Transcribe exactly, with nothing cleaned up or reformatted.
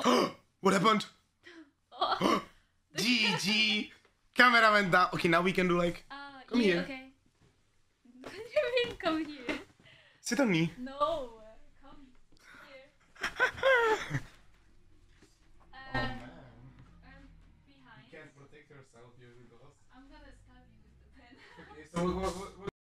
What happened? Oh. G G. Camera went down. Okay, now we can do like. Uh, come yeah, here. Okay. What do you mean come here? Sit on me. No. Come here. Oh Um, man. I'm behind. You can't protect yourself using those. I'm gonna stab you with the pen. Okay, so what, what, what